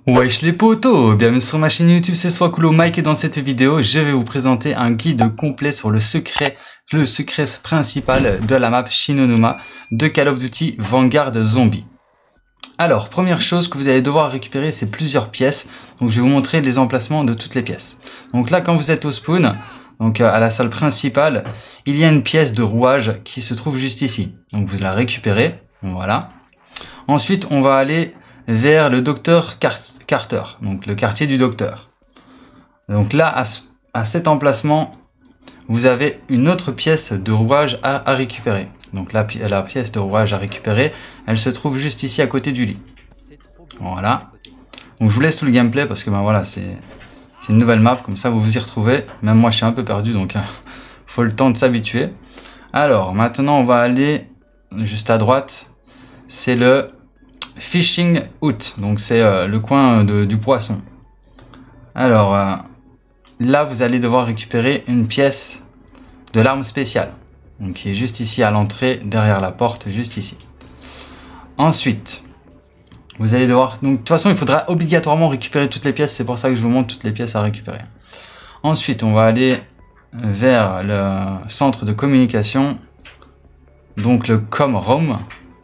Wesh les potos, bienvenue sur ma chaîne YouTube, c'est Swakulo Mike et dans cette vidéo, je vais vous présenter un guide complet sur le secret principal de la map Shinonuma de Call of Duty Vanguard Zombie. Alors, première chose que vous allez devoir récupérer, c'est plusieurs pièces. Donc je vais vous montrer les emplacements de toutes les pièces. Donc là, quand vous êtes au spawn, donc à la salle principale, il y a une pièce de rouage qui se trouve juste ici. Donc vous la récupérez, voilà. Ensuite, on va aller vers le docteur Carter, donc le quartier du docteur. Donc là, à cet emplacement, vous avez une autre pièce de rouage à récupérer. Donc la pièce de rouage à récupérer, elle se trouve juste ici à côté du lit. Voilà. Donc je vous laisse tout le gameplay parce que ben voilà, c'est une nouvelle map, comme ça vous vous y retrouvez. Même moi je suis un peu perdu, donc faut le temps de s'habituer. Alors maintenant on va aller juste à droite, c'est le Fishing Hut, donc c'est le coin du poisson. Alors là vous allez devoir récupérer une pièce de l'arme spéciale, donc qui est juste ici à l'entrée, derrière la porte, juste ici. Ensuite vous allez devoir, donc de toute façon il faudra obligatoirement récupérer toutes les pièces, c'est pour ça que je vous montre toutes les pièces à récupérer. Ensuite on va aller vers le centre de communication, donc le com room,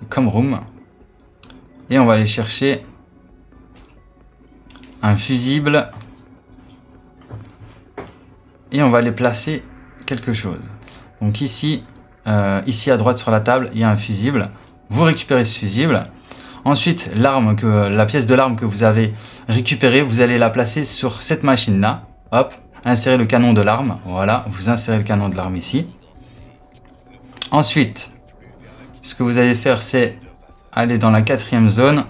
et on va aller chercher un fusible et on va aller placer quelque chose. Donc ici à droite sur la table, il y a un fusible. Vous récupérez ce fusible. Ensuite, la pièce de l'arme que vous avez récupérée, vous allez la placer sur cette machine-là. Hop, insérez le canon de l'arme. Voilà, vous insérez le canon de l'arme ici. Ensuite, ce que vous allez faire, c'est aller dans la 4e zone.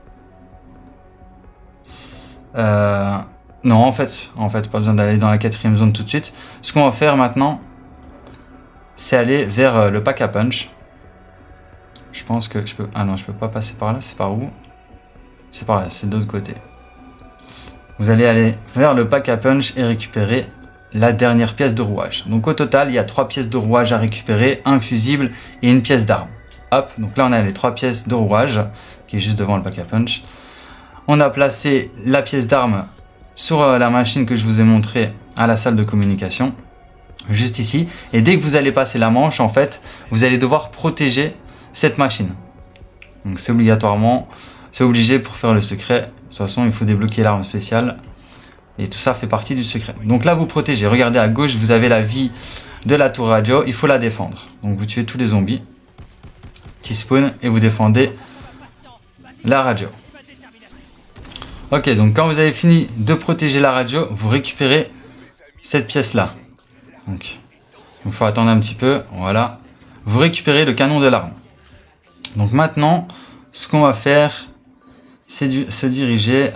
Non, en fait, pas besoin d'aller dans la 4e zone tout de suite. Ce qu'on va faire maintenant, c'est aller vers le pack à punch. Je pense que je peux... Ah non, je peux pas passer par là. C'est par où? C'est par là, c'est de l'autre côté. Vous allez aller vers le pack à punch et récupérer la dernière pièce de rouage. Donc au total, il y a 3 pièces de rouage à récupérer, un fusible et une pièce d'arme. Hop, donc là on a les 3 pièces de rouage qui est juste devant le pack à punch. On a placé la pièce d'arme sur la machine que je vous ai montré à la salle de communication, juste ici. Et dès que vous allez passer la manche, en fait, vous allez devoir protéger cette machine. Donc c'est obligé pour faire le secret. De toute façon, il faut débloquer l'arme spéciale. Et tout ça fait partie du secret. Donc là, vous protégez. Regardez à gauche, vous avez la vie de la tour radio. Il faut la défendre. Donc vous tuez tous les zombies qui spawn et vous défendez la radio. Ok, donc quand vous avez fini de protéger la radio, vous récupérez cette pièce là. Donc il faut attendre un petit peu, voilà. Vous récupérez le canon de l'arme. Donc maintenant, ce qu'on va faire, c'est se diriger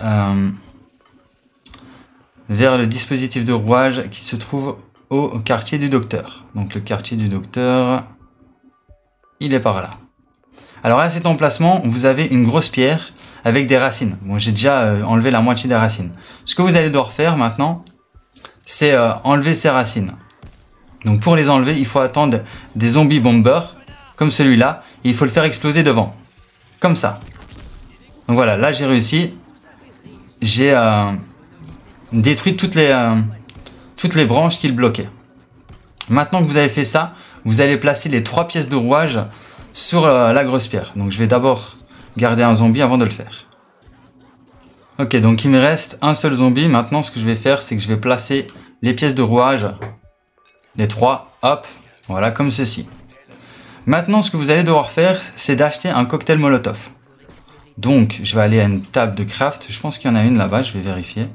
vers le dispositif de rouage qui se trouve au quartier du docteur. Donc le quartier du docteur, il est par là. Alors à cet emplacement, vous avez une grosse pierre avec des racines. Bon, j'ai déjà enlevé la moitié des racines. Ce que vous allez devoir faire maintenant, c'est enlever ces racines. Donc pour les enlever, il faut attendre des zombies bombers, comme celui-là, et il faut le faire exploser devant. Comme ça. Donc voilà, là j'ai réussi. J'ai détruit toutes les branches qui le bloquaient. Maintenant que vous avez fait ça, vous allez placer les 3 pièces de rouage sur la grosse pierre. Donc je vais d'abord garder un zombie avant de le faire. Ok, donc il me reste un seul zombie. Maintenant ce que je vais faire, c'est que je vais placer les pièces de rouage, les 3, hop, voilà, comme ceci. Maintenant ce que vous allez devoir faire, c'est d'acheter un cocktail molotov. Donc je vais aller à une table de craft. Je pense qu'il y en a une là-bas, je vais vérifier.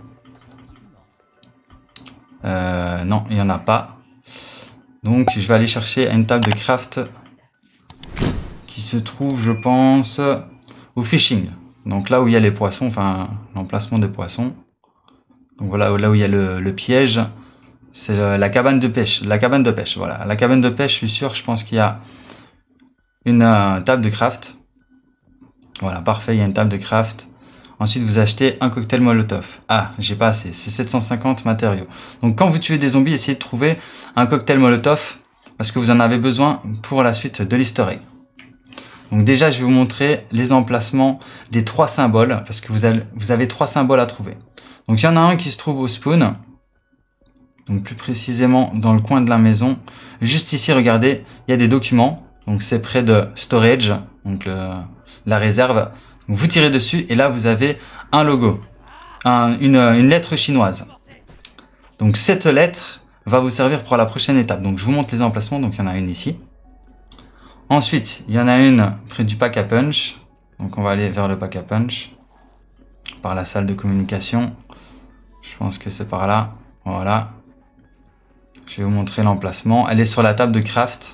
Non, il n'y en a pas. Donc je vais aller chercher à une table de craft qui se trouve, je pense, au fishing. Donc là où il y a les poissons, enfin l'emplacement des poissons. Donc voilà, là où il y a le piège, c'est la cabane de pêche. La cabane de pêche, voilà. La cabane de pêche, je suis sûr, je pense qu'il y a une table de craft. Voilà, parfait, il y a une table de craft. Ensuite, vous achetez un cocktail molotov. Ah, j'ai pas assez, c'est 750 matériaux. Donc quand vous tuez des zombies, essayez de trouver un cocktail molotov parce que vous en avez besoin pour la suite de l'easter egg. Donc déjà, je vais vous montrer les emplacements des 3 symboles, parce que vous avez 3 symboles à trouver. Donc il y en a un qui se trouve au spawn, donc plus précisément dans le coin de la maison. Juste ici, regardez, il y a des documents, donc c'est près de storage, donc la réserve. Donc vous tirez dessus et là vous avez un logo, une lettre chinoise. Donc cette lettre va vous servir pour la prochaine étape. Donc je vous montre les emplacements, donc il y en a une ici. Ensuite, il y en a une près du pack à punch. Donc on va aller vers le pack à punch. Par la salle de communication. Je pense que c'est par là. Voilà. Je vais vous montrer l'emplacement. Elle est sur la table de craft.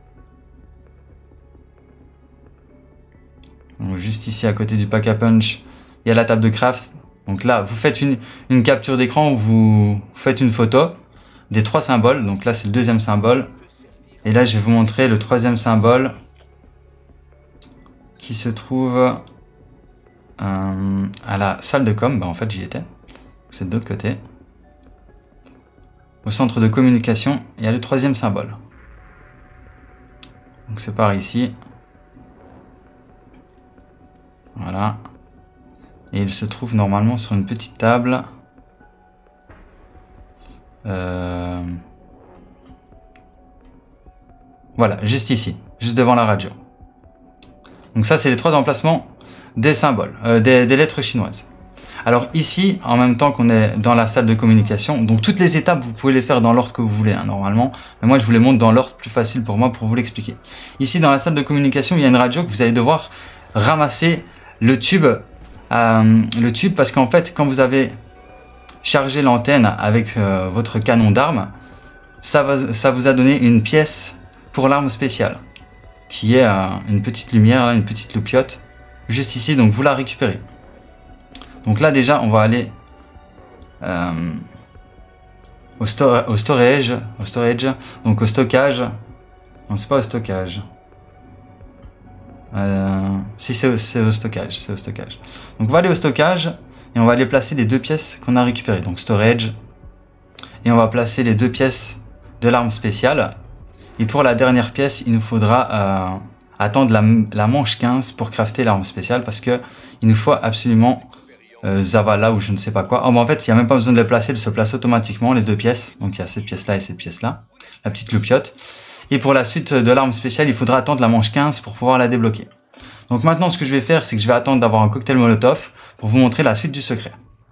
Donc juste ici à côté du pack à punch, il y a la table de craft. Donc là, vous faites une capture d'écran où vous faites une photo des 3 symboles. Donc là, c'est le deuxième symbole. Et là, je vais vous montrer le 3e symbole qui se trouve à la salle de com. Bah, en fait, j'y étais. C'est de l'autre côté. Au centre de communication, il y a le 3e symbole. Donc c'est par ici. Voilà. Et il se trouve normalement sur une petite table. Voilà, juste ici, juste devant la radio. Donc ça, c'est les 3 emplacements des symboles, des lettres chinoises. Alors ici, en même temps qu'on est dans la salle de communication, donc toutes les étapes, vous pouvez les faire dans l'ordre que vous voulez, hein, normalement. Mais moi, je vous les montre dans l'ordre plus facile pour moi pour vous l'expliquer. Ici, dans la salle de communication, il y a une radio que vous allez devoir ramasser le tube parce qu'en fait, quand vous avez chargé l'antenne avec votre canon d'armes, ça vous a donné une pièce pour l'arme spéciale, qui est une petite lumière, là, une petite loupiote, juste ici, donc vous la récupérez. Donc là déjà, on va aller au storage, donc au stockage. Non, c'est pas au stockage. Si, c'est au stockage, c'est au stockage. Donc on va aller au stockage et on va aller placer les 2 pièces qu'on a récupérées. Donc storage, et on va placer les 2 pièces de l'arme spéciale. Et pour la dernière pièce, il nous faudra attendre la manche 15 pour crafter l'arme spéciale, parce que il nous faut absolument Zavala ou je ne sais pas quoi. Oh, mais en fait, il n'y a même pas besoin de les placer, elles se placent automatiquement, les 2 pièces. Donc il y a cette pièce-là et cette pièce-là, la petite loupiote. Et pour la suite de l'arme spéciale, il faudra attendre la manche 15 pour pouvoir la débloquer. Donc maintenant, ce que je vais faire, c'est que je vais attendre d'avoir un cocktail Molotov pour vous montrer la suite du secret.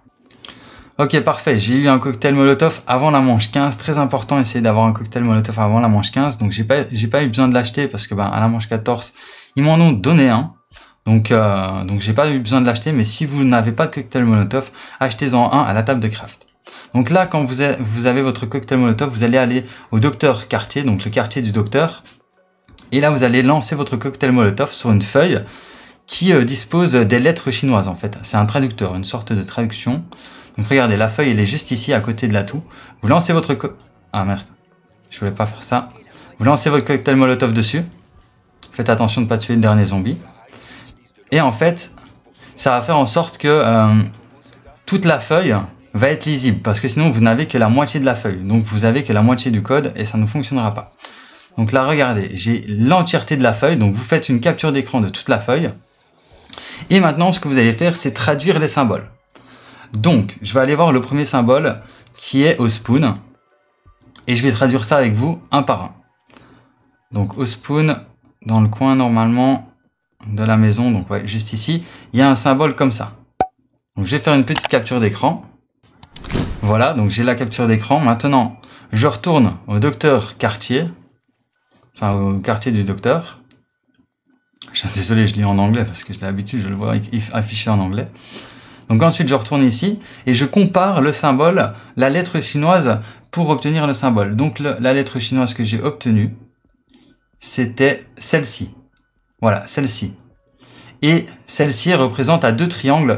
Ok, parfait, j'ai eu un cocktail Molotov avant la manche 15, très important, essayer d'avoir un cocktail Molotov avant la manche 15, donc j'ai pas eu besoin de l'acheter parce que à la manche 14, ils m'en ont donné un, donc j'ai pas eu besoin de l'acheter, mais si vous n'avez pas de cocktail Molotov, achetez-en un à la table de craft. Donc là, quand vous avez votre cocktail Molotov, vous allez aller au docteur quartier, donc le quartier du docteur, et là vous allez lancer votre cocktail Molotov sur une feuille qui dispose des lettres chinoises en fait, c'est un traducteur, une sorte de traduction. Donc regardez, la feuille elle est juste ici à côté de l'atout. Vous lancez votre ah merde, je voulais pas faire ça. Vous lancez votre cocktail Molotov dessus. Faites attention de ne pas tuer le dernier zombie. Et en fait, ça va faire en sorte que toute la feuille va être lisible. Parce que sinon vous n'avez que la moitié de la feuille. Donc vous avez que la moitié du code et ça ne fonctionnera pas. Donc là regardez, j'ai l'entièreté de la feuille. Donc vous faites une capture d'écran de toute la feuille. Et maintenant ce que vous allez faire, c'est traduire les symboles. Donc, je vais aller voir le premier symbole qui est au spawn et je vais traduire ça avec vous un par un. Donc au spawn, dans le coin normalement de la maison, donc ouais, juste ici, il y a un symbole comme ça. Donc je vais faire une petite capture d'écran. Voilà, donc j'ai la capture d'écran. Maintenant, je retourne au docteur quartier, enfin au quartier du docteur. Je suis désolé, je lis en anglais parce que j'ai l'habitude, je le vois affiché en anglais. Donc ensuite, je retourne ici et je compare le symbole, la lettre chinoise pour obtenir le symbole. Donc la lettre chinoise que j'ai obtenue, c'était celle-ci. Voilà, celle-ci. Et celle-ci représente à 2 triangles,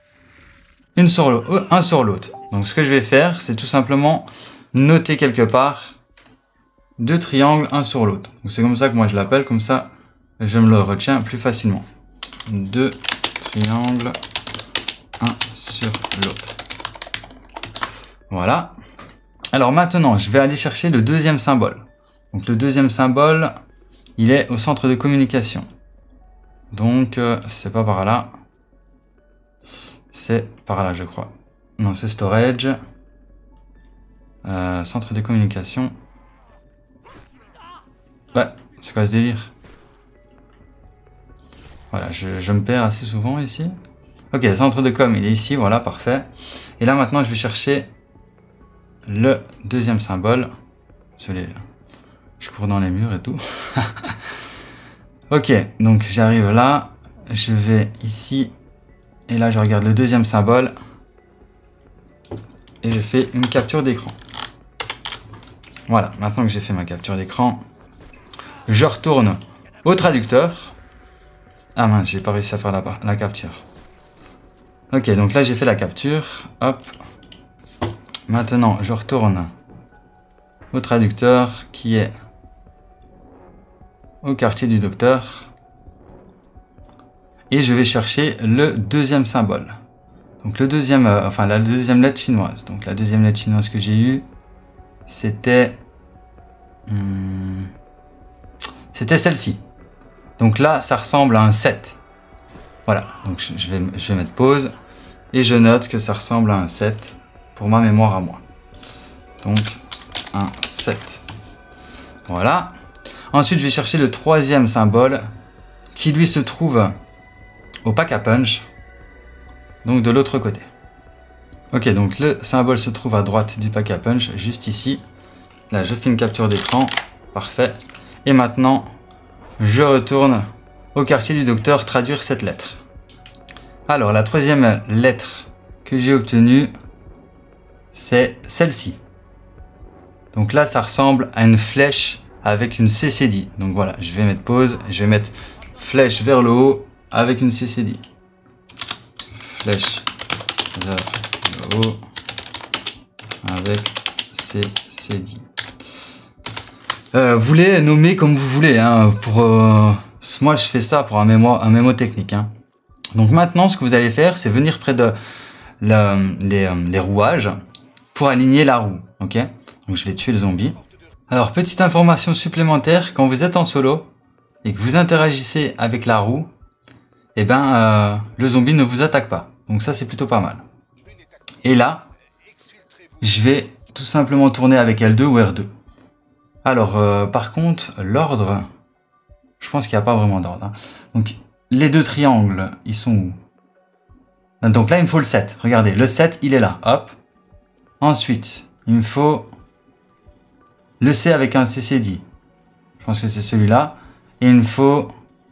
un sur l'autre. Donc ce que je vais faire, c'est tout simplement noter quelque part 2 triangles, un sur l'autre. Donc c'est comme ça que moi je l'appelle, comme ça je me le retiens plus facilement. 2 triangles, un sur l'autre. Voilà. Alors maintenant, je vais aller chercher le deuxième symbole. Donc le deuxième symbole, il est au centre de communication. Donc, c'est pas par là. C'est par là, je crois. Non, c'est storage. Centre de communication. Ouais, c'est quoi ce délire? Voilà, je me perds assez souvent ici. Ok, centre de com, il est ici, voilà, parfait. Et là, maintenant, je vais chercher le deuxième symbole. Désolé, je cours dans les murs et tout. Ok, donc j'arrive là. Je vais ici. Et là, je regarde le deuxième symbole. Et je fais une capture d'écran. Voilà, maintenant que j'ai fait ma capture d'écran, je retourne au traducteur. Ah mince, j'ai pas réussi à faire la capture. Ok, donc là j'ai fait la capture. Hop. Maintenant, je retourne au traducteur qui est au quartier du docteur. Et je vais chercher le deuxième symbole. Donc le deuxième, la deuxième lettre chinoise. Donc la deuxième lettre chinoise que j'ai eue, c'était... c'était celle-ci. Donc là, ça ressemble à un 7. Voilà, donc je vais mettre pause. Et je note que ça ressemble à un 7 pour ma mémoire à moi. Donc, un 7. Voilà. Ensuite, je vais chercher le troisième symbole qui lui se trouve au pack à punch. Donc de l'autre côté. Ok, donc le symbole se trouve à droite du pack à punch, juste ici. Là, je fais une capture d'écran. Parfait. Et maintenant, je retourne au quartier du docteur traduire cette lettre. Alors, la troisième lettre que j'ai obtenue, c'est celle-ci. Donc là, ça ressemble à une flèche avec une CCD. Donc voilà, je vais mettre pause. Je vais mettre flèche vers le haut avec une CCD. Flèche vers le haut avec CCD. Vous les nommer comme vous voulez. Hein, moi, je fais ça pour un mémo technique. Hein. Donc maintenant, ce que vous allez faire, c'est venir près de les rouages pour aligner la roue. Ok? Donc je vais tuer le zombie. Alors, petite information supplémentaire, quand vous êtes en solo et que vous interagissez avec la roue, eh ben, le zombie ne vous attaque pas. Donc ça, c'est plutôt pas mal. Et là, je vais tout simplement tourner avec L2 ou R2. Alors, par contre, l'ordre, je pense qu'il n'y a pas vraiment d'ordre. Hein. Donc, les deux triangles, ils sont où? Donc là, il me faut le 7. Regardez, le 7, il est là. Hop. Ensuite, il me faut le C avec un CCD. Je pense que c'est celui-là. Et il me faut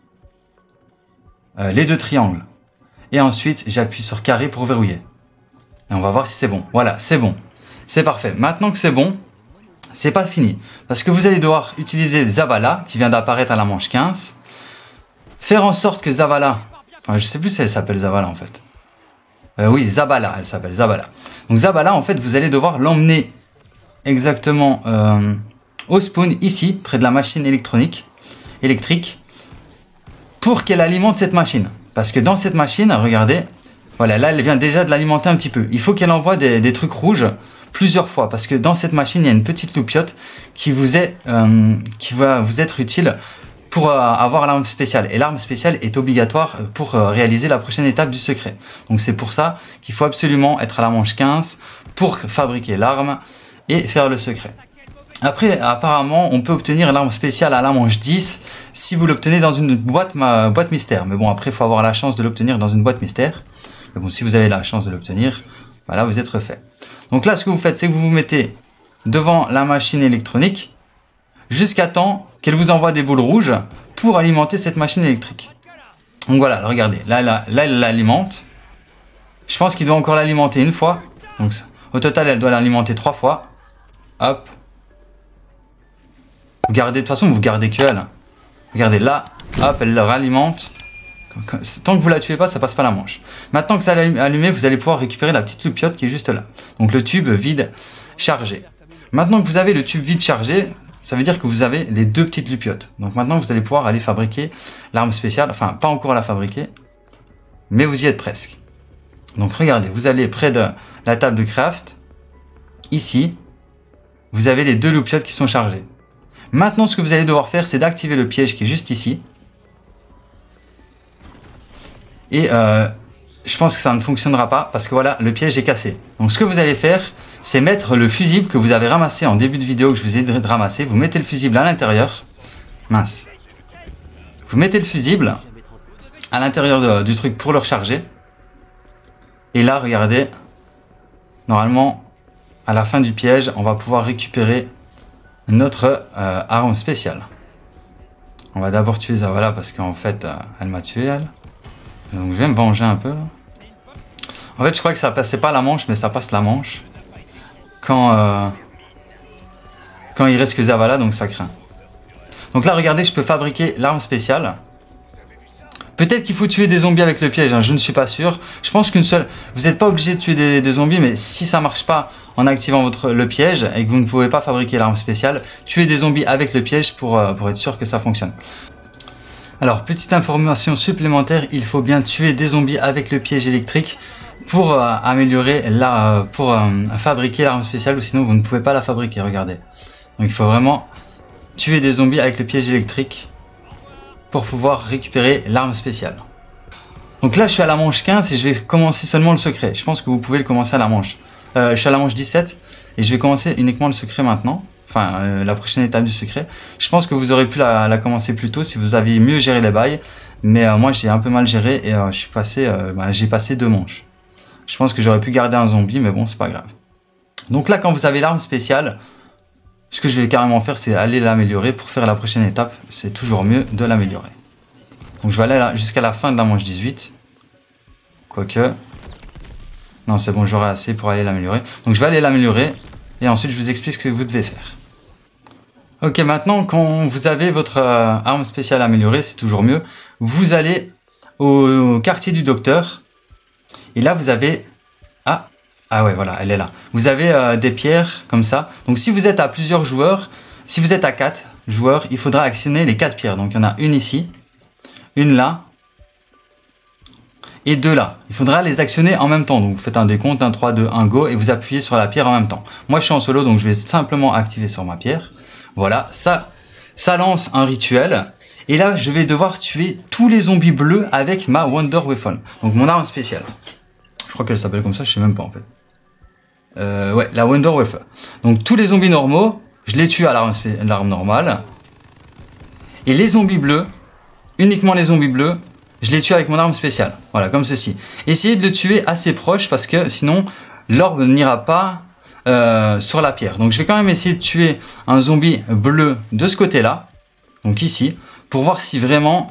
les deux triangles. Et ensuite, j'appuie sur carré pour verrouiller. Et on va voir si c'est bon. Voilà, c'est bon. C'est parfait. Maintenant que c'est bon, c'est pas fini. Parce que vous allez devoir utiliser Zavala, qui vient d'apparaître à la manche 15. Faire en sorte que Zavala... Enfin, je sais plus si elle s'appelle Zavala, en fait. Oui, Zabala, elle s'appelle Zabala. Donc Zabala, en fait, vous allez devoir l'emmener exactement au spawn, ici, près de la machine électrique, pour qu'elle alimente cette machine. Parce que dans cette machine, regardez, voilà, là, elle vient déjà de l'alimenter un petit peu. Il faut qu'elle envoie des trucs rouges plusieurs fois. Parce que dans cette machine, il y a une petite loupiote qui va vous être utile pour avoir l'arme spéciale. Et l'arme spéciale est obligatoire pour réaliser la prochaine étape du secret. Donc c'est pour ça qu'il faut absolument être à la manche 15 pour fabriquer l'arme et faire le secret. Après, apparemment, on peut obtenir l'arme spéciale à la manche 10 si vous l'obtenez dans une boîte mystère. Mais bon, après, il faut avoir la chance de l'obtenir dans une boîte mystère. Mais bon, si vous avez la chance de l'obtenir, voilà, vous êtes refait. Donc là, ce que vous faites, c'est que vous vous mettez devant la machine électronique jusqu'à temps qu'elle vous envoie des boules rouges pour alimenter cette machine électrique. Donc voilà, regardez, là elle l'alimente. Je pense qu'il doit encore l'alimenter une fois. Donc au total, elle doit l'alimenter 3 fois. Hop. Vous gardez, de toute façon, vous gardez que elle. Regardez, là, hop, elle le ralimente. Tant que vous la tuez pas, ça passe pas la manche. Maintenant que ça est allumé, vous allez pouvoir récupérer la petite loupiote qui est juste là. Donc le tube vide chargé. Maintenant que vous avez le tube vide chargé, ça veut dire que vous avez les deux petites loupiotes. Donc maintenant, vous allez pouvoir aller fabriquer l'arme spéciale. Enfin, pas encore la fabriquer, mais vous y êtes presque. Donc regardez, vous allez près de la table de craft. Ici, vous avez les deux loupiotes qui sont chargées. Maintenant, ce que vous allez devoir faire, c'est d'activer le piège qui est juste ici. Et je pense que ça ne fonctionnera pas parce que voilà, le piège est cassé. Donc ce que vous allez faire, c'est mettre le fusible que vous avez ramassé en début de vidéo, que je vous ai dit de ramasser. Vous mettez le fusible à l'intérieur. Mince. Vous mettez le fusible à l'intérieur du truc pour le recharger. Et là, regardez, normalement, à la fin du piège, on va pouvoir récupérer notre arme spéciale. On va d'abord tuer Zavala parce qu'en fait, elle m'a tué, elle. Donc je vais me venger un peu. Là. En fait, je crois que ça passait pas la manche, mais ça passe la manche. Quand il reste que Zavala, donc ça craint. Donc là, regardez, je peux fabriquer l'arme spéciale. Peut-être qu'il faut tuer des zombies avec le piège, hein, je ne suis pas sûr. Je pense qu'une seule... Vous n'êtes pas obligé de tuer des zombies, mais si ça marche pas en activant le piège et que vous ne pouvez pas fabriquer l'arme spéciale, tuez des zombies avec le piège pour être sûr que ça fonctionne. Alors, petite information supplémentaire, il faut bien tuer des zombies avec le piège électrique pour fabriquer l'arme spéciale, ou sinon vous ne pouvez pas la fabriquer, regardez. Donc il faut vraiment tuer des zombies avec le piège électrique pour pouvoir récupérer l'arme spéciale. Donc là je suis à la manche 15 et je vais commencer seulement le secret. Je pense que vous pouvez le commencer à la manche. Je suis à la manche 17 et je vais commencer uniquement le secret maintenant. Enfin la prochaine étape du secret. Je pense que vous aurez pu la commencer plus tôt si vous aviez mieux géré les bails. Mais moi j'ai un peu mal géré et j'ai passé 2 manches. Je pense que j'aurais pu garder un zombie mais bon c'est pas grave. Donc là quand vous avez l'arme spéciale, ce que je vais carrément faire, c'est aller l'améliorer pour faire la prochaine étape. C'est toujours mieux de l'améliorer. Donc je vais aller jusqu'à la fin de la manche 18. Quoique... Non, c'est bon, j'aurai assez pour aller l'améliorer. Donc je vais aller l'améliorer. Et ensuite, je vous explique ce que vous devez faire. Ok, maintenant, quand vous avez votre arme spéciale améliorée, c'est toujours mieux. Vous allez au quartier du docteur. Et là, vous avez... Ah ouais, voilà, elle est là. Vous avez des pierres comme ça. Donc si vous êtes à plusieurs joueurs, si vous êtes à 4 joueurs, il faudra actionner les 4 pierres. Donc il y en a une ici, une là, et 2 là. Il faudra les actionner en même temps. Donc vous faites un décompte, 1, 3, 2, 1, go, et vous appuyez sur la pierre en même temps. Moi je suis en solo, donc je vais simplement activer sur ma pierre. Voilà, ça lance un rituel. Et là, je vais devoir tuer tous les zombies bleus avec ma Wonder Weapon. Donc mon arme spéciale. Je crois qu'elle s'appelle comme ça, je sais même pas en fait. Ouais, la Wonder Weapon. Donc tous les zombies normaux, je les tue à l'arme normale. Et les zombies bleus, uniquement les zombies bleus, je les tue avec mon arme spéciale. Voilà, comme ceci. Essayez de le tuer assez proche parce que sinon l'orbe n'ira pas sur la pierre. Donc je vais quand même essayer de tuer un zombie bleu de ce côté-là. Donc ici, pour voir si vraiment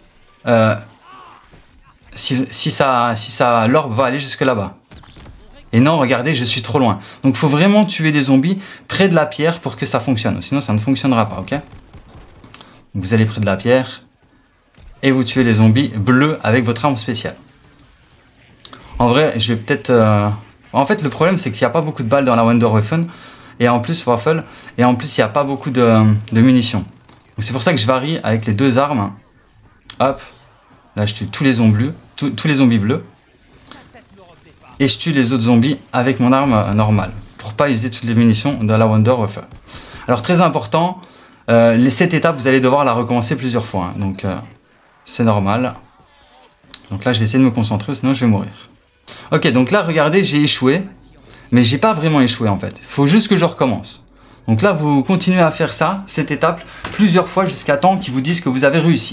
si l'orbe va aller jusque là-bas. Et non, regardez, je suis trop loin. Donc, il faut vraiment tuer des zombies près de la pierre pour que ça fonctionne. Sinon, ça ne fonctionnera pas, ok? Donc, vous allez près de la pierre et vous tuez les zombies bleus avec votre arme spéciale. En vrai, je vais peut-être... En fait, le problème, c'est qu'il n'y a pas beaucoup de balles dans la Wonder Weapon. Et en plus, Waffle. Et en plus, il n'y a pas beaucoup de munitions. Donc, c'est pour ça que je varie avec les 2 armes. Hop. Là, je tue tous les zombies bleus. Et je tue les autres zombies avec mon arme normale. Pour pas utiliser toutes les munitions de la Wonder Weapon. Alors très important, cette étape vous allez devoir la recommencer plusieurs fois. Hein, donc c'est normal. Donc là je vais essayer de me concentrer sinon je vais mourir. Ok, donc là regardez, j'ai échoué. Mais j'ai pas vraiment échoué en fait. Il faut juste que je recommence. Donc là vous continuez à faire ça, cette étape, plusieurs fois jusqu'à temps qu'ils vous disent que vous avez réussi.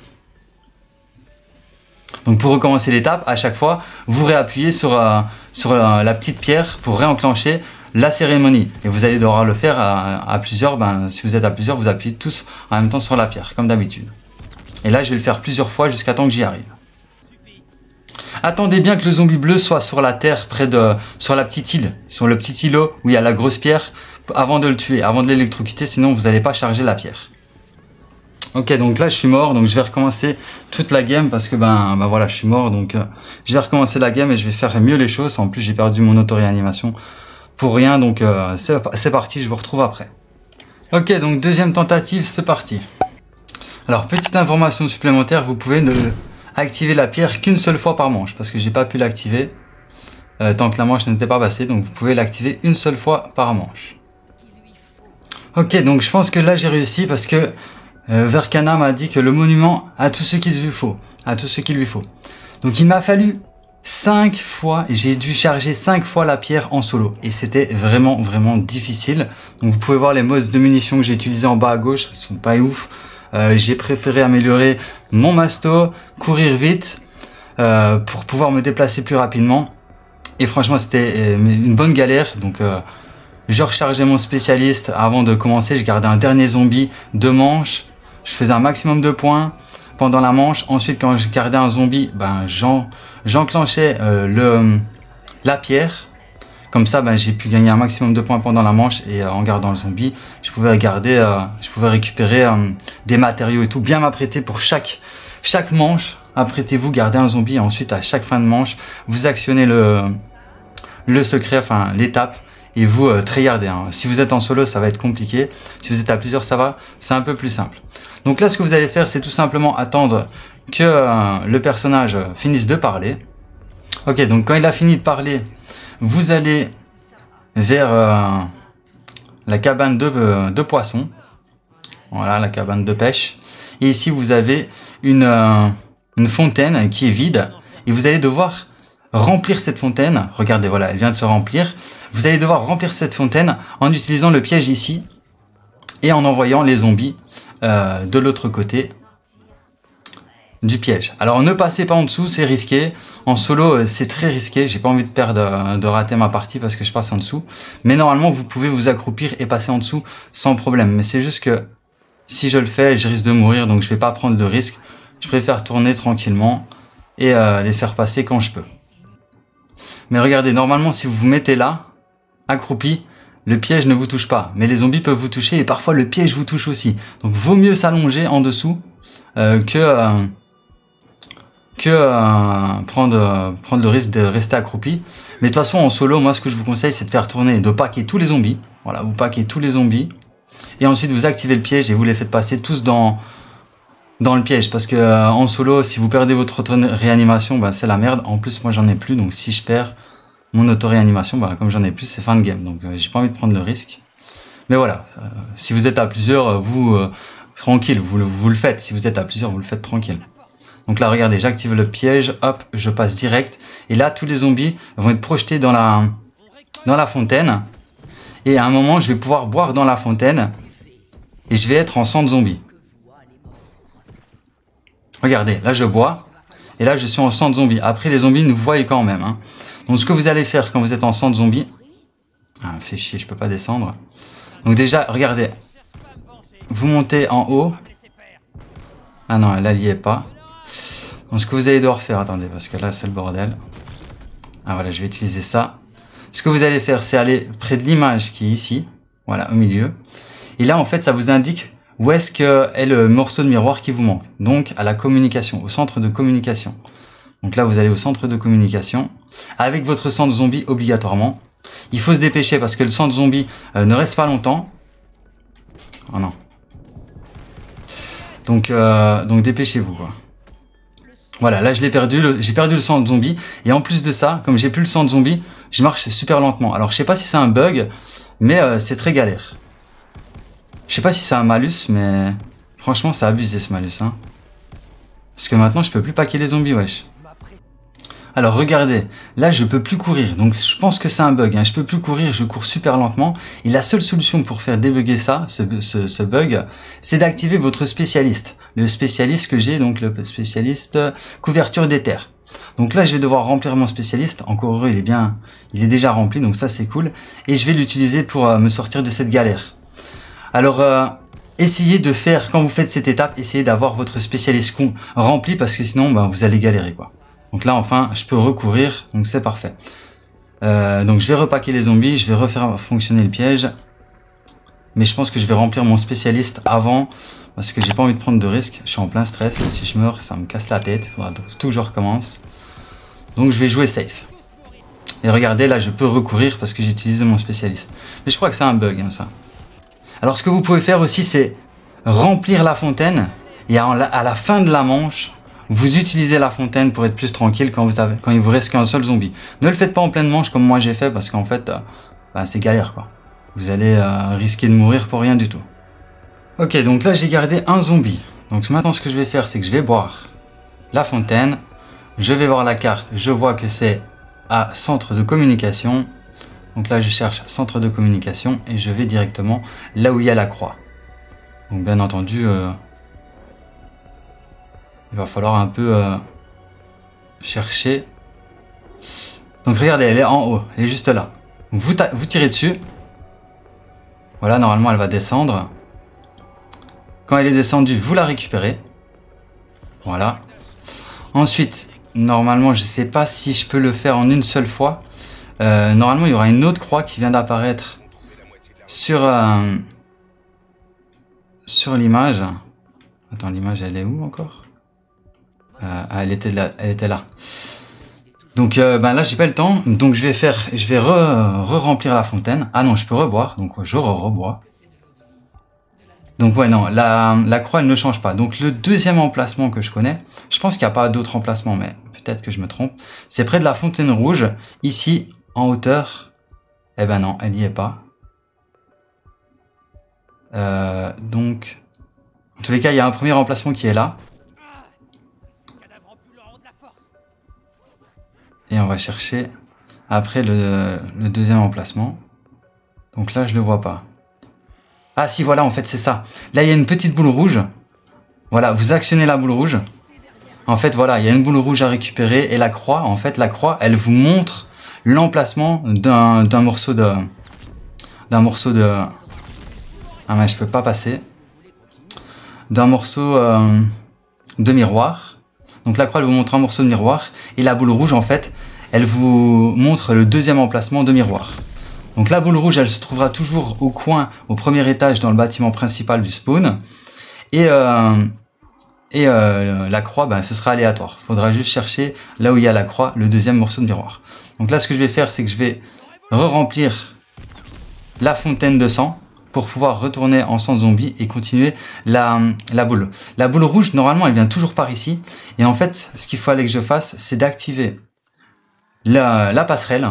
Donc pour recommencer l'étape, à chaque fois, vous réappuyez sur la petite pierre pour réenclencher la cérémonie. Et vous allez devoir le faire à plusieurs. Si vous êtes à plusieurs, vous appuyez tous en même temps sur la pierre, comme d'habitude. Et là, je vais le faire plusieurs fois jusqu'à temps que j'y arrive. Attendez bien que le zombie bleu soit sur la terre, sur la petite île, sur le petit îlot où il y a la grosse pierre, avant de le tuer, avant de l'électrocuter, sinon vous n'allez pas charger la pierre. Ok, donc là je suis mort, donc je vais recommencer toute la game parce que voilà, je suis mort, donc je vais recommencer la game et je vais faire mieux les choses. En plus j'ai perdu mon auto-réanimation pour rien, donc c'est parti, je vous retrouve après. Ok, donc deuxième tentative, c'est parti. Alors petite information supplémentaire, vous pouvez ne activer la pierre qu'une seule fois par manche parce que j'ai pas pu l'activer tant que la manche n'était pas passée, donc vous pouvez l'activer une seule fois par manche. Ok, donc je pense que là j'ai réussi parce que Verkana m'a dit que le monument a tout ce qu'il lui faut. Donc il m'a fallu 5 fois, j'ai dû charger 5 fois la pierre en solo. Et c'était vraiment difficile. Donc vous pouvez voir les modes de munitions que j'ai utilisés en bas à gauche, ils sont pas ouf. J'ai préféré améliorer mon masto, courir vite, pour pouvoir me déplacer plus rapidement. Et franchement c'était une bonne galère. Donc je rechargeais mon spécialiste avant de commencer, je gardais un dernier zombie, 2 manches, je faisais un maximum de points pendant la manche. Ensuite quand je gardais un zombie, ben j'enclenchais la pierre. Comme ça, ben, j'ai pu gagner un maximum de points pendant la manche et en gardant le zombie, je pouvais récupérer des matériaux et tout, bien m'apprêter pour chaque manche. Apprêtez-vous, gardez un zombie et ensuite à chaque fin de manche, vous actionnez le secret, enfin l'étape et vous tryhardez. Hein. Si vous êtes en solo, ça va être compliqué. Si vous êtes à plusieurs, ça va, c'est un peu plus simple. Donc là, ce que vous allez faire, c'est tout simplement attendre que le personnage finisse de parler. Ok, donc quand il a fini de parler, vous allez vers la cabane de poissons. Voilà, la cabane de pêche. Et ici, vous avez une fontaine qui est vide. Et vous allez devoir remplir cette fontaine. Regardez, voilà, elle vient de se remplir. Vous allez devoir remplir cette fontaine en utilisant le piège ici. Et en envoyant les zombies de l'autre côté du piège. Alors ne passez pas en dessous, c'est risqué. En solo, c'est très risqué. J'ai pas envie de rater ma partie parce que je passe en dessous. Mais normalement, vous pouvez vous accroupir et passer en dessous sans problème. Mais c'est juste que si je le fais, je risque de mourir. Donc je vais pas prendre le risque. Je préfère tourner tranquillement et les faire passer quand je peux. Mais regardez, normalement, si vous vous mettez là, accroupi, le piège ne vous touche pas. Mais les zombies peuvent vous toucher et parfois le piège vous touche aussi. Donc vaut mieux s'allonger en dessous que prendre le risque de rester accroupi. Mais de toute façon en solo, moi ce que je vous conseille c'est de faire tourner, de packer tous les zombies. Voilà, vous packez tous les zombies et ensuite vous activez le piège et vous les faites passer tous dans le piège, parce que en solo si vous perdez votre auto-réanimation, bah, c'est la merde. En plus moi j'en ai plus, donc si je perds mon auto-réanimation, bah, comme j'en ai plus, c'est fin de game. Donc j'ai pas envie de prendre le risque. Mais voilà, si vous êtes à plusieurs, vous tranquille, vous le faites. Si vous êtes à plusieurs, vous le faites tranquille. Donc là, regardez, j'active le piège, hop, je passe direct. Et là, tous les zombies vont être projetés dans la fontaine. Et à un moment, je vais pouvoir boire dans la fontaine. Et je vais être en sang de zombie. Regardez, là, je bois. Et là, je suis en sang de zombie. Après, les zombies nous voient quand même. Hein. Donc, ce que vous allez faire quand vous êtes en sang de zombie... Ah, fait chier, je peux pas descendre. Donc déjà, regardez. Vous montez en haut. Ah non, là, il n'y est pas. Donc ce que vous allez devoir faire, attendez, parce que là c'est le bordel. Ah voilà, je vais utiliser ça. Ce que vous allez faire, c'est aller près de l'image qui est ici. Voilà, au milieu. Et là, en fait, ça vous indique où est-ce que est le morceau de miroir qui vous manque. Donc, à la communication, au centre de communication. Donc là, vous allez au centre de communication. Avec votre sang de zombie, obligatoirement. Il faut se dépêcher parce que le sang de zombie ne reste pas longtemps. Oh non. Donc dépêchez-vous, quoi. Voilà, là je l'ai perdu, j'ai perdu le sang de zombie. Et en plus de ça, comme j'ai plus le sang de zombie, je marche super lentement. Alors je sais pas si c'est un bug, mais c'est très galère. Je sais pas si c'est un malus, mais franchement c'est abusé ce malus. Hein. Parce que maintenant je peux plus packer les zombies, wesh. Alors regardez, là je peux plus courir, donc je pense que c'est un bug, hein. Je peux plus courir, je cours super lentement. Et la seule solution pour faire débugger ça, ce bug, c'est d'activer votre spécialiste. Le spécialiste que j'ai, donc le spécialiste couverture d'éther. Donc là je vais devoir remplir mon spécialiste, encore heureux il est déjà rempli, donc ça c'est cool. Et je vais l'utiliser pour me sortir de cette galère. Alors essayez de faire, quand vous faites cette étape, essayez d'avoir votre spécialiste rempli, parce que sinon ben, vous allez galérer quoi. Donc là, enfin, je peux recourir, donc c'est parfait. Donc je vais repacker les zombies, je vais refaire fonctionner le piège. Mais je pense que je vais remplir mon spécialiste avant, parce que j'ai pas envie de prendre de risques. Je suis en plein stress, si je meurs, ça me casse la tête. Il faudra tout que je recommence. Donc je vais jouer safe. Et regardez, là, je peux recourir parce que j'ai utilisé mon spécialiste. Mais je crois que c'est un bug, hein, ça. Alors ce que vous pouvez faire aussi, c'est remplir la fontaine. Et à la fin de la manche... Vous utilisez la fontaine pour être plus tranquille quand il vous reste qu'un seul zombie. Ne le faites pas en pleine manche comme moi j'ai fait parce qu'en fait, c'est galère quoi. Vous allez risquer de mourir pour rien du tout. Ok, donc là j'ai gardé un zombie. Donc maintenant ce que je vais faire, c'est que je vais boire la fontaine. Je vais voir la carte, je vois que c'est à centre de communication. Donc là, je cherche centre de communication et je vais directement là où il y a la croix. Donc bien entendu, il va falloir un peu chercher. Donc regardez, elle est en haut, elle est juste là. Vous tirez dessus. Voilà, normalement elle va descendre. Quand elle est descendue, vous la récupérez. Voilà. Ensuite, normalement, je ne sais pas si je peux le faire en une seule fois. Normalement, il y aura une autre croix qui vient d'apparaître sur l'image. Attends, l'image, elle est où encore? Elle était là. Donc là, j'ai pas le temps. Donc je vais re-remplir la fontaine. Ah non, je peux reboire. Donc je rebois. Donc ouais, non, la croix, elle ne change pas. Donc le deuxième emplacement que je connais, je pense qu'il n'y a pas d'autre emplacement, mais peut-être que je me trompe. C'est près de la fontaine rouge, ici, en hauteur. Eh ben non, elle n'y est pas. Donc, en tous les cas, il y a un premier emplacement qui est là. Et on va chercher après le deuxième emplacement. Donc là, je le vois pas. Ah si, voilà, en fait, c'est ça. Là, il y a une petite boule rouge. Voilà, vous actionnez la boule rouge. En fait, voilà, il y a une boule rouge à récupérer. Et la croix, en fait, la croix, elle vous montre l'emplacement d'un morceau de... Ah mais je peux pas passer. D'un morceau de miroir. Donc la croix, elle vous montre un morceau de miroir. Et la boule rouge, en fait, elle vous montre le deuxième emplacement de miroir. Donc la boule rouge, elle se trouvera toujours au coin, au premier étage dans le bâtiment principal du spawn. Et la croix, ce sera aléatoire. Il faudra juste chercher là où il y a la croix, le deuxième morceau de miroir. Donc là, ce que je vais faire, c'est que je vais re-remplir la fontaine de sang pour pouvoir retourner en sang zombie et continuer la boule. La boule rouge, normalement, elle vient toujours par ici. Et en fait, ce qu'il fallait que je fasse, c'est d'activer la passerelle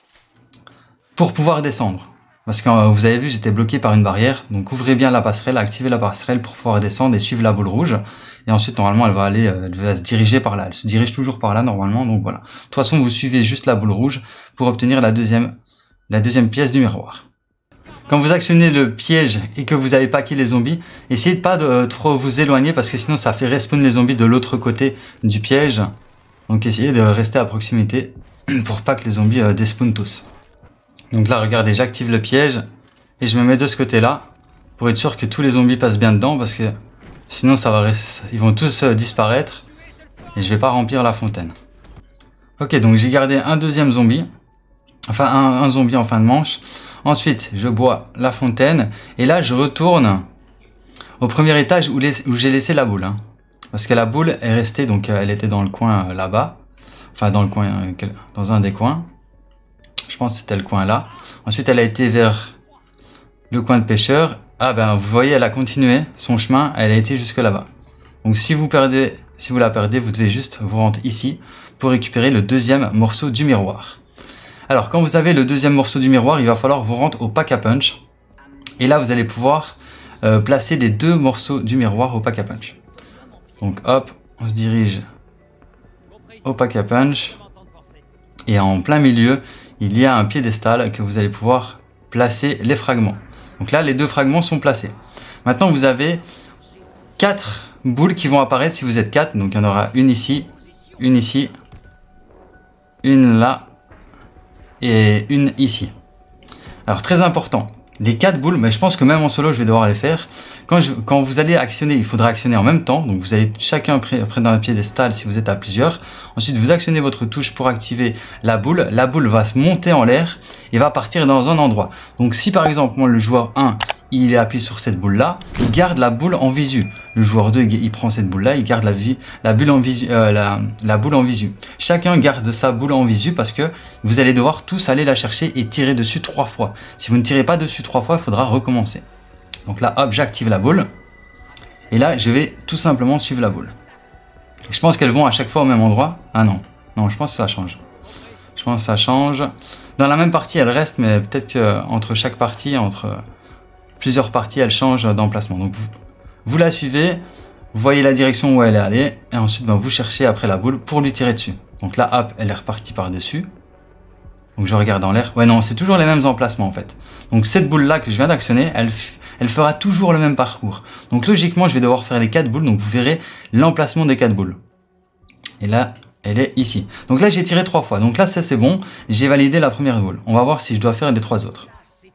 pour pouvoir descendre. Parce que vous avez vu, j'étais bloqué par une barrière. Donc ouvrez bien la passerelle, activez la passerelle pour pouvoir descendre et suivre la boule rouge. Et ensuite, normalement, elle va se diriger par là. Elle se dirige toujours par là, normalement. Donc voilà. De toute façon, vous suivez juste la boule rouge pour obtenir la deuxième pièce du miroir. Quand vous actionnez le piège et que vous avez packé les zombies, essayez de pas trop vous éloigner parce que sinon ça fait respawn les zombies de l'autre côté du piège. Donc essayez de rester à proximité pour pas que les zombies despawnent tous. Donc là, regardez, j'active le piège et je me mets de ce côté-là pour être sûr que tous les zombies passent bien dedans parce que sinon ils vont tous disparaître et je vais pas remplir la fontaine. Ok, donc j'ai gardé un deuxième zombie, enfin un zombie en fin de manche. Ensuite, je bois la fontaine et là, je retourne au premier étage où j'ai laissé la boule. Parce que la boule est restée, donc elle était dans le coin là-bas, enfin dans le coin, dans un des coins. Je pense que c'était le coin là. Ensuite, elle a été vers le coin de pêcheur. Ah ben, vous voyez, elle a continué son chemin. Elle a été jusque là-bas. Donc, si vous la perdez, vous devez juste vous rendre ici pour récupérer le deuxième morceau du miroir. Alors, quand vous avez le deuxième morceau du miroir, il va falloir vous rendre au pack à punch. Et là, vous allez pouvoir placer les deux morceaux du miroir au pack à punch. Donc, hop, on se dirige au pack à punch. Et en plein milieu, il y a un piédestal que vous allez pouvoir placer les fragments. Donc là, les deux fragments sont placés. Maintenant, vous avez 4 boules qui vont apparaître si vous êtes 4. Donc, il y en aura une ici, une là et une ici. Alors, très important, les 4 boules, mais je pense que même en solo, je vais devoir les faire. Quand vous allez actionner, il faudra actionner en même temps. Donc, vous allez chacun près d'un piédestal si vous êtes à plusieurs. Ensuite, vous actionnez votre touche pour activer la boule. La boule va se monter en l'air et va partir dans un endroit. Donc, si par exemple, moi, le joueur 1, il est appuyé sur cette boule-là, il garde la boule en visu. Le joueur 2, il prend cette boule-là, il garde la boule en visu. Chacun garde sa boule en visu parce que vous allez devoir tous aller la chercher et tirer dessus 3 fois. Si vous ne tirez pas dessus 3 fois, il faudra recommencer. Donc là, hop, j'active la boule. Et là, je vais tout simplement suivre la boule. Je pense qu'elles vont à chaque fois au même endroit. Ah non, non, je pense que ça change. Je pense que ça change. Dans la même partie, elle reste, mais peut-être qu'entre chaque partie, entre plusieurs parties, elle change d'emplacement. Donc vous la suivez. Vous voyez la direction où elle est allée. Et ensuite, ben, vous cherchez après la boule pour lui tirer dessus. Donc là, hop, elle est repartie par-dessus. Donc je regarde en l'air. Ouais, non, c'est toujours les mêmes emplacements en fait. Donc cette boule-là que je viens d'actionner, elle fera toujours le même parcours. Donc logiquement, je vais devoir faire les 4 boules. Donc vous verrez l'emplacement des 4 boules. Et là, elle est ici. Donc là, j'ai tiré 3 fois. Donc là, ça c'est bon. J'ai validé la première boule. On va voir si je dois faire les 3 autres.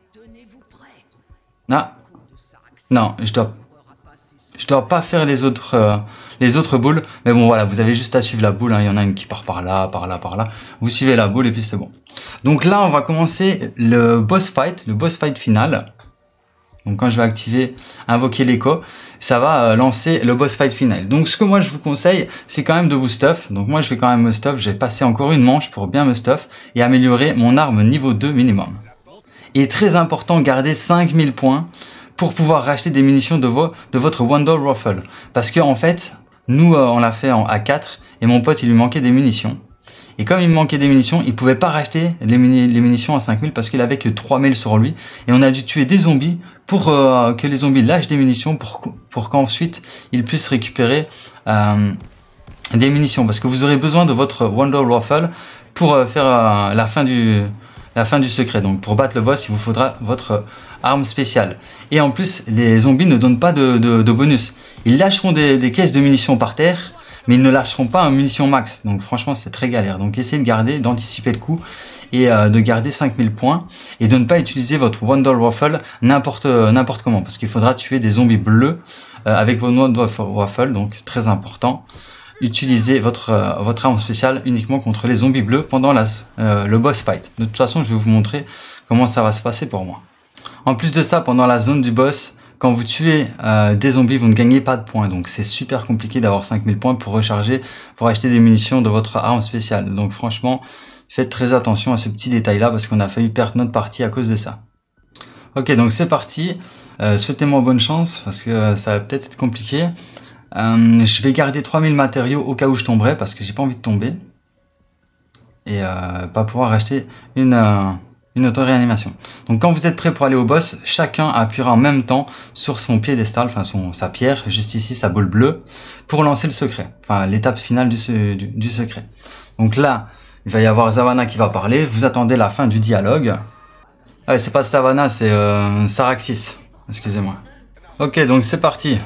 Ah. Non, je dois pas faire les autres boules. Mais bon, voilà, vous avez juste à suivre la boule. Hein. Il y en a une qui part par là, par là, par là. Vous suivez la boule et puis c'est bon. Donc là, on va commencer le boss fight final. Donc quand je vais activer, invoquer l'écho, ça va lancer le boss fight final. Donc ce que moi je vous conseille, c'est quand même de vous stuff. Donc moi je vais quand même me stuff, je vais passer encore une manche pour bien me stuff et améliorer mon arme niveau 2 minimum. Et très important, garder 5000 points pour pouvoir racheter des munitions de votre Wonder Rifle. Parce que en fait, nous on l'a fait en A4 et mon pote il lui manquait des munitions. Et comme il me manquait des munitions, il pouvait pas racheter les munitions à 5000 parce qu'il avait que 3000 sur lui. Et on a dû tuer des zombies pour que les zombies lâchent des munitions pour qu'ensuite ils puissent récupérer des munitions. Parce que vous aurez besoin de votre Wonder Rifle pour faire la fin du secret. Donc pour battre le boss, il vous faudra votre arme spéciale. Et en plus, les zombies ne donnent pas de bonus. Ils lâcheront des caisses de munitions par terre, mais ils ne lâcheront pas un munition max. Donc franchement, c'est très galère. Donc essayez de garder, d'anticiper le coup et de garder 5000 points et de ne pas utiliser votre Wonder Rifle n'importe comment, parce qu'il faudra tuer des zombies bleus avec vos Wonder Rifle. Donc très important. Utilisez votre arme spéciale uniquement contre les zombies bleus pendant le boss fight. De toute façon, je vais vous montrer comment ça va se passer pour moi. En plus de ça, pendant la zone du boss, quand vous tuez des zombies, vous ne gagnez pas de points. Donc c'est super compliqué d'avoir 5000 points pour recharger, pour acheter des munitions de votre arme spéciale. Donc franchement, faites très attention à ce petit détail-là parce qu'on a failli perdre notre partie à cause de ça. Ok, donc c'est parti. Souhaitez-moi bonne chance parce que ça va peut-être être compliqué. Je vais garder 3000 matériaux au cas où je tomberai parce que j'ai pas envie de tomber. Et pas pouvoir acheter une auto-réanimation. Donc quand vous êtes prêt pour aller au boss, chacun appuiera en même temps sur son piédestal, enfin sa pierre, juste ici, sa boule bleue, pour lancer le secret. Enfin l'étape finale du secret. Donc là, il va y avoir Zavanna qui va parler, vous attendez la fin du dialogue. Ah, c'est pas Zavanna, c'est Saraxis. Excusez-moi. Ok, donc c'est parti.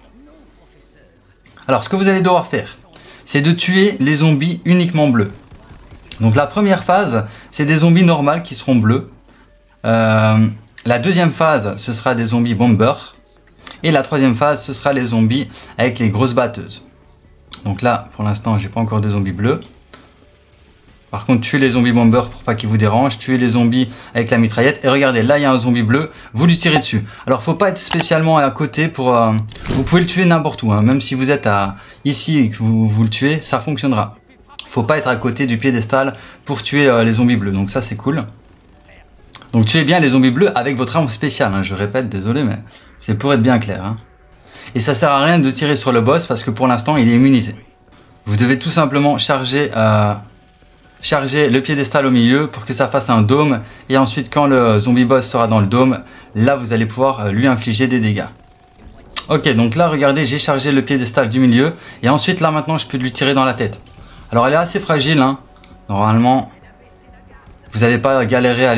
Alors ce que vous allez devoir faire, c'est de tuer les zombies uniquement bleus. Donc la première phase, c'est des zombies normales qui seront bleus. La deuxième phase, ce sera des zombies bombers. Et la troisième phase, ce sera les zombies avec les grosses batteuses. Donc là, pour l'instant, j'ai pas encore de zombies bleus. Par contre, tuez les zombies bombers pour pas qu'ils vous dérangent. Tuez les zombies avec la mitraillette. Et regardez, là, il y a un zombie bleu. Vous lui tirez dessus. Alors, faut pas être spécialement à côté pour... vous pouvez le tuer n'importe où. Hein. Même si vous êtes ici et que vous le tuez, ça fonctionnera. Faut pas être à côté du piédestal pour tuer les zombies bleus. Donc ça, c'est cool. Donc tuez bien les zombies bleus avec votre arme spéciale. Hein. Je répète, désolé, mais c'est pour être bien clair. Hein. Et ça sert à rien de tirer sur le boss parce que pour l'instant, il est immunisé. Vous devez tout simplement charger le piédestal au milieu pour que ça fasse un dôme. Et ensuite, quand le zombie boss sera dans le dôme, là, vous allez pouvoir lui infliger des dégâts. Ok, donc là, regardez, j'ai chargé le piédestal du milieu. Et ensuite, là, maintenant, je peux lui tirer dans la tête. Alors, elle est assez fragile. Hein. Normalement, vous n'allez pas galérer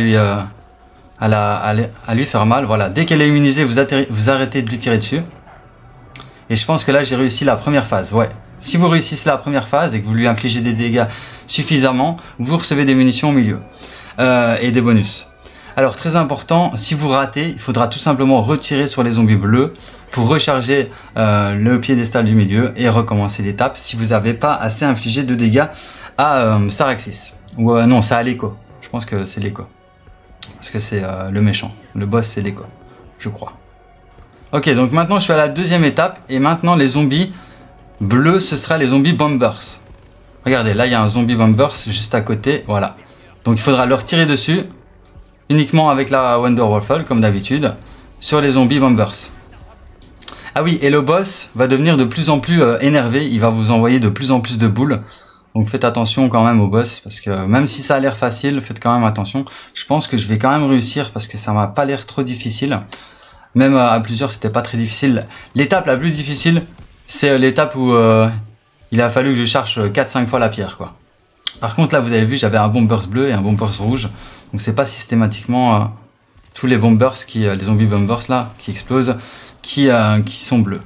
à lui faire mal. Voilà, dès qu'elle est immunisée, vous arrêtez de lui tirer dessus. Et je pense que là, j'ai réussi la première phase. Ouais. Si vous réussissez la première phase et que vous lui infligez des dégâts suffisamment, vous recevez des munitions au milieu et des bonus. Alors très important, si vous ratez, il faudra tout simplement retirer sur les zombies bleus pour recharger le piédestal du milieu et recommencer l'étape si vous n'avez pas assez infligé de dégâts à Saraxis. Ou non, c'est à l'écho. Je pense que c'est l'écho. Parce que c'est le méchant. Le boss, c'est l'écho, je crois. Ok, donc maintenant je suis à la deuxième étape et maintenant les zombies bleus, ce sera les zombies bombers. Regardez, là il y a un zombie bombers juste à côté, voilà. Donc il faudra leur tirer dessus, uniquement avec la Wonder Rifle, comme d'habitude, sur les zombies bombers. Ah oui, et le boss va devenir de plus en plus énervé, il va vous envoyer de plus en plus de boules. Donc faites attention quand même au boss, parce que même si ça a l'air facile, faites quand même attention. Je pense que je vais quand même réussir, parce que ça m'a pas l'air trop difficile. Même à plusieurs, c'était pas très difficile. L'étape la plus difficile, c'est l'étape où il a fallu que je cherche 4-5 fois la pierre, quoi. Par contre, là, vous avez vu, j'avais un bombers bleu et un bombers rouge. Donc, c'est pas systématiquement tous les bombers, les zombies bombers, là, qui explosent, qui sont bleus.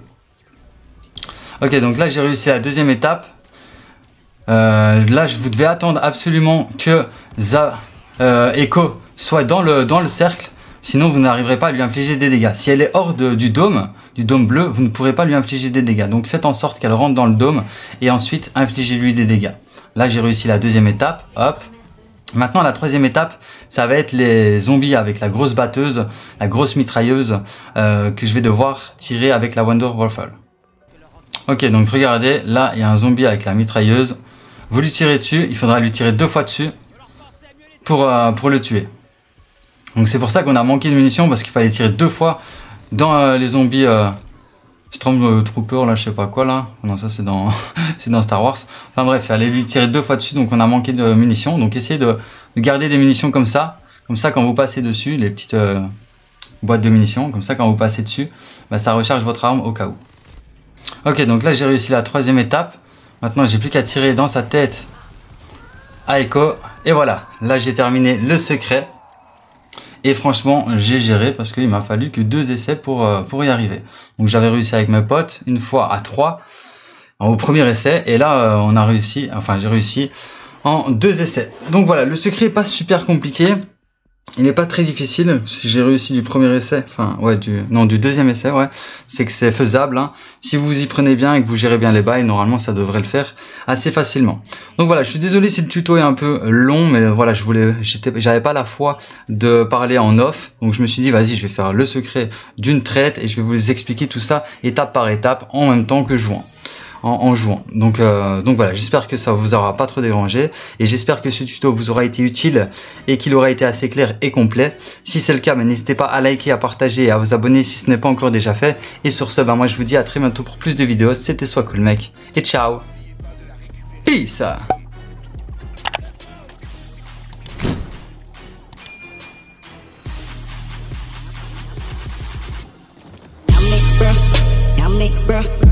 Ok, donc là, j'ai réussi la deuxième étape. Là, vous devez attendre absolument que Echo soit dans le cercle. Sinon, vous n'arriverez pas à lui infliger des dégâts. Si elle est hors du dôme bleu, vous ne pourrez pas lui infliger des dégâts. Donc, faites en sorte qu'elle rentre dans le dôme et ensuite, infligez-lui des dégâts. Là, j'ai réussi la deuxième étape. Hop. Maintenant, la troisième étape, ça va être les zombies avec la grosse batteuse, la grosse mitrailleuse que je vais devoir tirer avec la Wonder Waffle. Ok, donc regardez, là, il y a un zombie avec la mitrailleuse. Vous lui tirez dessus, il faudra lui tirer 2 fois dessus pour le tuer. Donc c'est pour ça qu'on a manqué de munitions, parce qu'il fallait tirer 2 fois dans les zombies Stormtrooper, là, je sais pas quoi, là. Non, ça c'est dans c'est dans Star Wars. Enfin bref, il fallait lui tirer 2 fois dessus, donc on a manqué de munitions. Donc essayez de garder des munitions comme ça. Comme ça, quand vous passez dessus, les petites boîtes de munitions, comme ça, quand vous passez dessus, bah, ça recharge votre arme au cas où. Ok, donc là j'ai réussi la troisième étape. Maintenant j'ai plus qu'à tirer dans sa tête à Echo. Et voilà, là j'ai terminé le secret. Et franchement j'ai géré parce qu'il m'a fallu que 2 essais pour y arriver. Donc j'avais réussi avec mes potes une fois à 3 au premier essai. Et là on a réussi, enfin j'ai réussi en 2 essais. Donc voilà, le secret est pas super compliqué. Il n'est pas très difficile. Si j'ai réussi du premier essai, enfin ouais, du deuxième essai, ouais, c'est que c'est faisable. Hein. Si vous y prenez bien et que vous gérez bien les bails, normalement ça devrait le faire assez facilement. Donc voilà, je suis désolé si le tuto est un peu long, mais voilà, j'avais pas la foi de parler en off, donc je me suis dit vas-y, je vais faire le secret d'une traite et je vais vous expliquer tout ça étape par étape en même temps que jouant. En jouant. Donc voilà, j'espère que ça vous aura pas trop dérangé et j'espère que ce tuto vous aura été utile et qu'il aura été assez clair et complet. Si c'est le cas, n'hésitez pas à liker, à partager et à vous abonner si ce n'est pas encore déjà fait. Et sur ce, moi je vous dis à très bientôt pour plus de vidéos. C'était SoisCoolMec et ciao. Peace. Bruh.